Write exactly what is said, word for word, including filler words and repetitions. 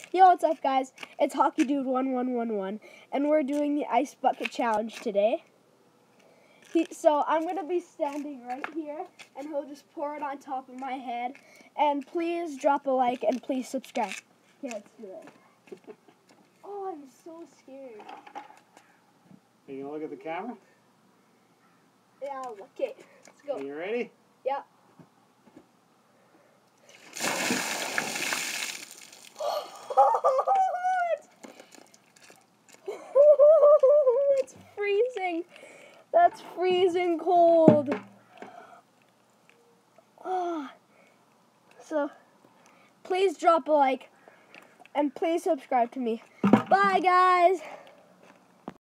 Yo, what's up, guys? It's Hockey Dude one one one one, and we're doing the Ice Bucket Challenge today. He, so I'm going to be standing right here, and he'll just pour it on top of my head. And please drop a like, and please subscribe. Okay, let's do it. Oh, I'm so scared. Are you going to look at the camera? Yeah, okay. Let's go. Are you ready? Yeah. It's freezing. That's freezing cold. Oh. So, please drop a like and please subscribe to me. Bye, guys.